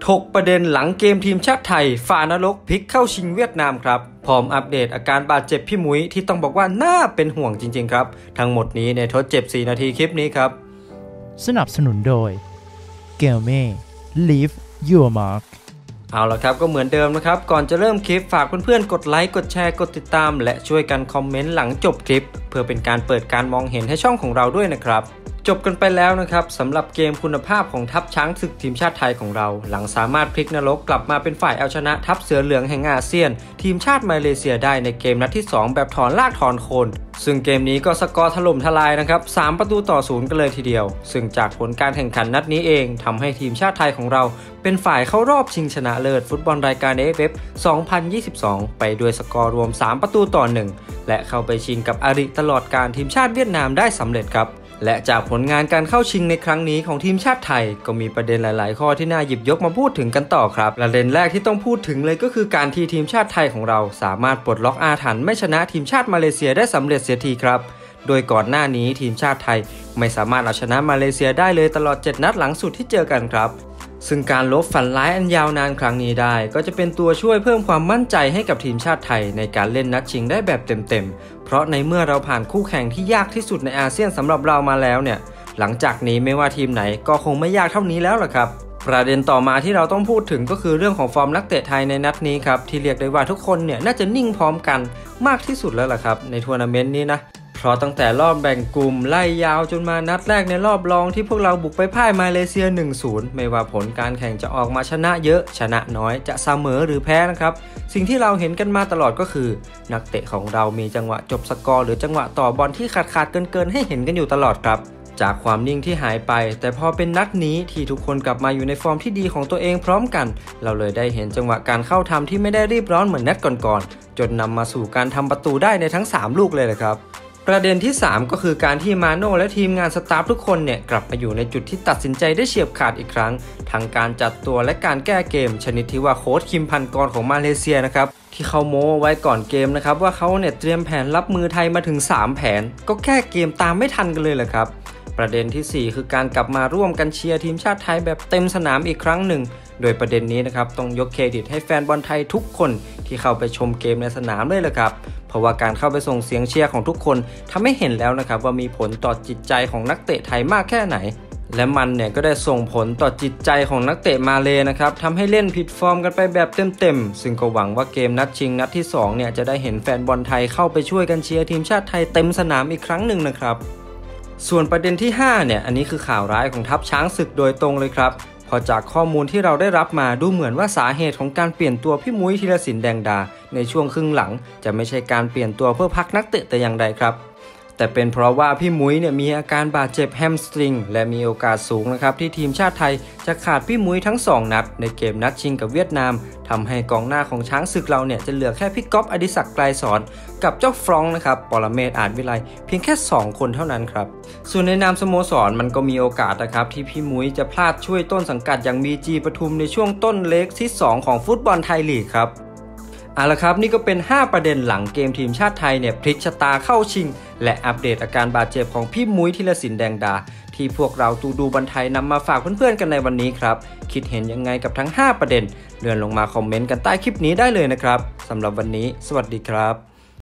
ถกประเด็นหลังเกมทีมชาติไทยฝ่านรกพลิกเข้าชิงเวียดนามครับพร้อมอัปเดตอาการบาดเจ็บพี่มุ้ยที่ต้องบอกว่าน่าเป็นห่วงจริงๆครับทั้งหมดนี้ในทดเจ็บ4นาทีคลิปนี้ครับสนับสนุนโดย Gelme Leave Your Mark เอาละครับก็เหมือนเดิมนะครับก่อนจะเริ่มคลิปฝากเพื่อนๆกดไลค์กดแชร์กดติดตามและช่วยกันคอมเมนต์หลังจบคลิปเพื่อเป็นการเปิดการมองเห็นให้ช่องของเราด้วยนะครับจบกันไปแล้วนะครับสำหรับเกมคุณภาพของทัพช้างศึกทีมชาติไทยของเราหลังสามารถพลิกนรกกลับมาเป็นฝ่ายเอาชนะทัพเสือเหลืองแห่งอาเซียนทีมชาติมาเลเซียได้ในเกมนัดที่2แบบถอนรากถอนโคนซึ่งเกมนี้ก็สกอร์ถล่มทลายนะครับ3-0กันเลยทีเดียวซึ่งจากผลการแข่งขันนัดนี้เองทำให้ทีมชาติไทยของเราเป็นฝ่ายเข้ารอบชิงชนะเลิศฟุตบอลรายการ AFF 2022ไปด้วยสกอร์รวม3-1และเข้าไปชิงกับอริตลอดการทีมชาติเวียดนามได้สำเร็จครับและจากผลงานการเข้าชิงในครั้งนี้ของทีมชาติไทยก็มีประเด็นหลายๆข้อที่น่าหยิบยกมาพูดถึงกันต่อครับประเด็นแรกที่ต้องพูดถึงเลยก็คือการที่ทีมชาติไทยของเราสามารถปลดล็อกอาถรรพ์ไม่ชนะทีมชาติมาเลเซียได้สำเร็จเสียทีครับโดยก่อนหน้านี้ทีมชาติไทยไม่สามารถเอาชนะมาเลเซียได้เลยตลอด7นัดหลังสุดที่เจอกันครับซึ่งการลบฝันร้ายอันยาวนานครั้งนี้ได้ก็จะเป็นตัวช่วยเพิ่มความมั่นใจให้กับทีมชาติไทยในการเล่นนัดชิงได้แบบเต็มๆเพราะในเมื่อเราผ่านคู่แข่งที่ยากที่สุดในอาเซียนสำหรับเรามาแล้วเนี่ยหลังจากนี้ไม่ว่าทีมไหนก็คงไม่ยากเท่านี้แล้วล่ะครับประเด็นต่อมาที่เราต้องพูดถึงก็คือเรื่องของฟอร์มนักเตะไทยในนัดนี้ครับที่เรียกได้ว่าทุกคนเนี่ยน่าจะนิ่งพร้อมกันมากที่สุดแล้วล่ะครับในทัวร์นาเมนต์นี้นะเพราะตั้งแต่รอบแบ่งกลุ่มไล่ยาวจนมานัดแรกในรอบรองที่พวกเราบุกไปพ่ายมาเลเซีย 1-0 ไม่ว่าผลการแข่งจะออกมาชนะเยอะชนะน้อยจะเสมอหรือแพ้นะครับสิ่งที่เราเห็นกันมาตลอดก็คือนักเตะของเรามีจังหวะจบสกอร์หรือจังหวะต่อบอลที่ขาดเกินให้เห็นกันอยู่ตลอดครับจากความนิ่งที่หายไปแต่พอเป็นนัดนี้ที่ทุกคนกลับมาอยู่ในฟอร์มที่ดีของตัวเองพร้อมกันเราเลยได้เห็นจังหวะการเข้าทำที่ไม่ได้รีบร้อนเหมือนนัดก่อนๆจนนำมาสู่การทำประตูได้ในทั้ง3ลูกเลยนะครับประเด็นที่3ก็คือการที่มาโน่และทีมงานสตาฟทุกคนเนี่ยกลับมาอยู่ในจุดที่ตัดสินใจได้เฉียบขาดอีกครั้งทั้งการจัดตัวและการแก้เกมชนิดที่ว่าโค้ชคิมพันกรของมาเลเซียนะครับที่เขาโม้ไว้ก่อนเกมนะครับว่าเขาเนี่ยเตรียมแผนรับมือไทยมาถึง3แผนก็แค่เกมตามไม่ทันกันเลยแหละครับประเด็นที่4คือการกลับมาร่วมกันเชียร์ทีมชาติไทยแบบเต็มสนามอีกครั้งหนึ่งโดยประเด็นนี้นะครับต้องยกเครดิตให้แฟนบอลไทยทุกคนที่เข้าไปชมเกมในสนามเลยแหละครับเพราะว่าการเข้าไปส่งเสียงเชียร์ของทุกคนทำให้เห็นแล้วนะครับว่ามีผลต่อจิตใจของนักเตะไทยมากแค่ไหนและมันเนี่ยก็ได้ส่งผลต่อจิตใจของนักเตะมาเลนะครับทำให้เล่นผิดฟอร์มกันไปแบบเต็มๆซึ่งก็หวังว่าเกมนัดชิงนัดที่2เนี่ยจะได้เห็นแฟนบอลไทยเข้าไปช่วยกันเชียร์ทีมชาติไทยเต็มสนามอีกครั้งหนึ่งนะครับส่วนประเด็นที่5เนี่ยอันนี้คือข่าวร้ายของทัพช้างศึกโดยตรงเลยครับพอจากข้อมูลที่เราได้รับมาดูเหมือนว่าสาเหตุของการเปลี่ยนตัวพี่มุ้ยธีรศิลป์แดงดาในช่วงครึ่งหลังจะไม่ใช่การเปลี่ยนตัวเพื่อพักนักเตะแต่อย่างใดครับแต่เป็นเพราะว่าพี่มุ้ยเนี่ยมีอาการบาดเจ็บแฮมสตริงและมีโอกาสสูงนะครับที่ทีมชาติไทยจะขาดพี่มุ้ยทั้ง2นัดในเกมนัดชิงกับเวียดนามทำให้กองหน้าของช้างศึกเราเนี่ยจะเหลือแค่พี่ก๊อฟอดิศักดิ์ไกรสอนกับเจ้าฟรองก์นะครับปรเมศ อาจวิไลเพียงแค่2คนเท่านั้นครับส่วนในนามสโมสรมันก็มีโอกาสนะครับที่พี่มุ้ยจะพลาดช่วยต้นสังกัดอย่าง BG ปทุมในช่วงต้นเล็กที่2ของฟุตบอลไทยลีกครับเอาละครับนี่ก็เป็น5ประเด็นหลังเกมทีมชาติไทยเนี่ยพลิกชะตาเข้าชิงและอัปเดตอาการบาดเจ็บของพี่มุ้ยธีรศิลป์แดงดาที่พวกเราดูบอลไทยนำมาฝากเพื่อนๆกันในวันนี้ครับคิดเห็นยังไงกับทั้ง5ประเด็นเลื่อนลงมาคอมเมนต์กันใต้คลิปนี้ได้เลยนะครับสำหรับวันนี้สวัสดีครับ